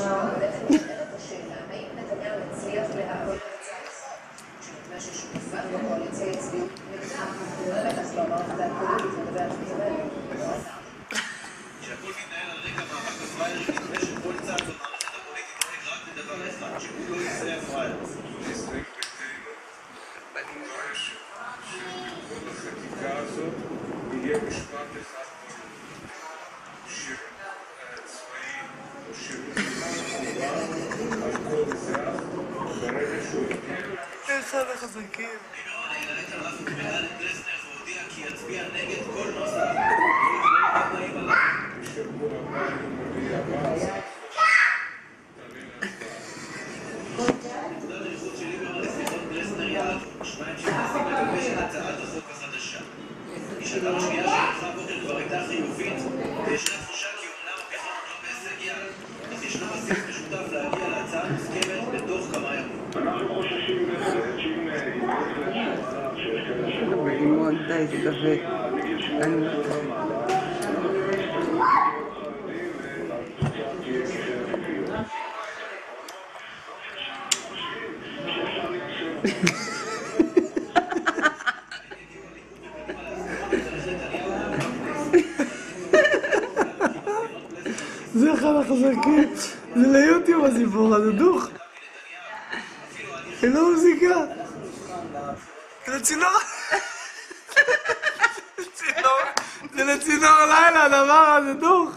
יהיה משפט אחד צבאי או שירות חובה על כל אזרח ברגע שהוא יגיע. אחד החזקים. העלה את הרב קריאה לדרסנר והודיע כי יצביע נגד כל נוסח. בשבוע הבא יום רביעי הבא נקודת הייחוד של ליברמן לשיחות דרסנר יעד שניים שמנסים לגבש את הצעת החוק החדשה. גישתם השנייה שהלכה הבוקר כבר הייתה חיובית וישנה תחושה כי אומנם הפתרון לא בהישג יד, אך ישנו בסיס משותף להגיע להצעה מוסכמת בתוך כמה ימים. אנחנו חוששים שאם מאוד די, זה דבק. אני לא טוב. זה אחד החזקים, זה ליוטיוב הסיפור הזה, דוך. אין לו מוזיקה. זה לצינור. זה לצינור לילה הדבר הזה, דוך.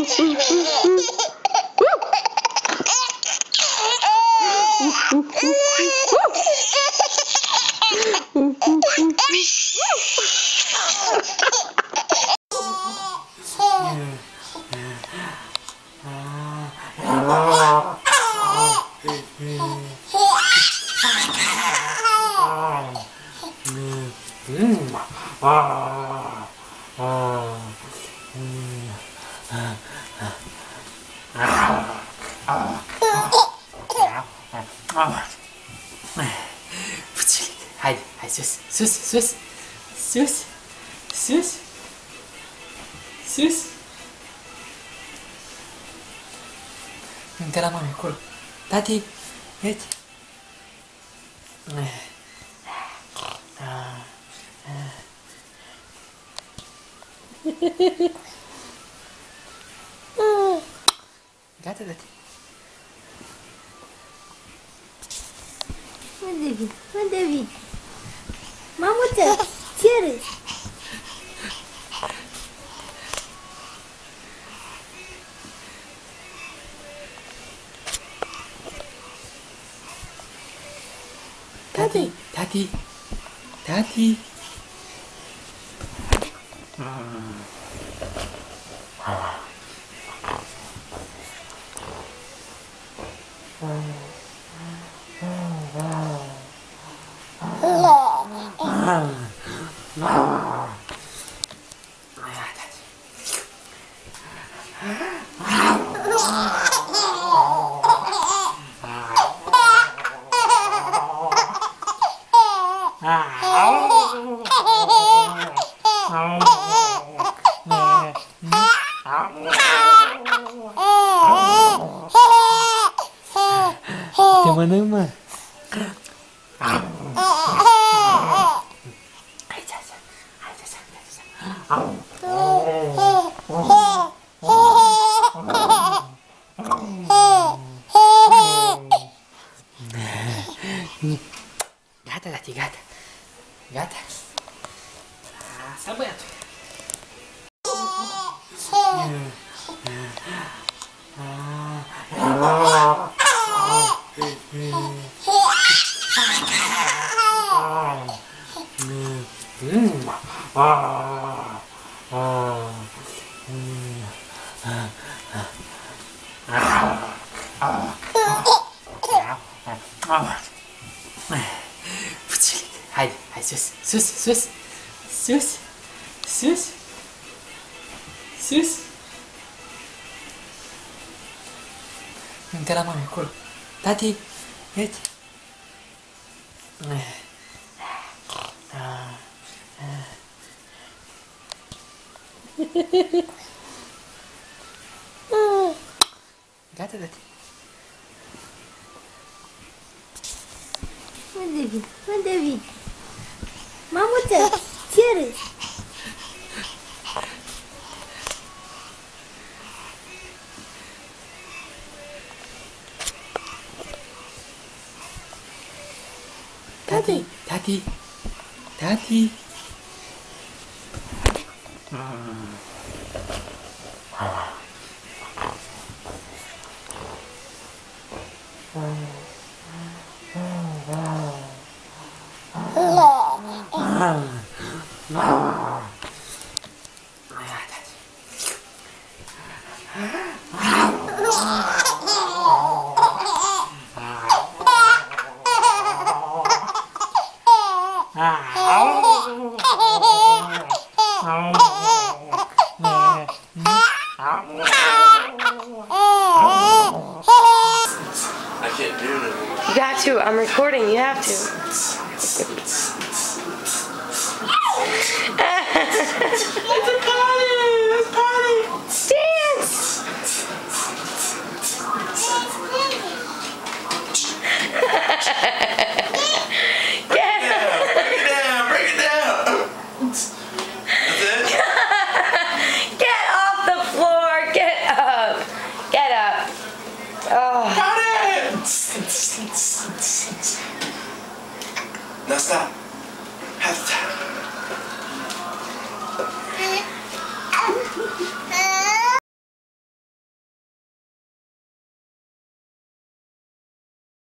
Haydi, sus, sus, sus, sus, sus, sus. Încă la mame, acolo. Tati, uite. Gata, tati. Unde vii? Unde vii? Mamuță, ce râzi? Tati, tati, tati. Te mănânc, mă. Gata, tati, gata. Gata. Asta, băiatul. Haydi, haydi sus, sus, sus, sus, sus, sus. Încă la mame, acolo. Tati, uite. Gata, tati. Unde vii? Unde vii? Mamuță, ce râzi? Tati, tati, tati. I can't do it anymore. You got to. I'm recording. You have to.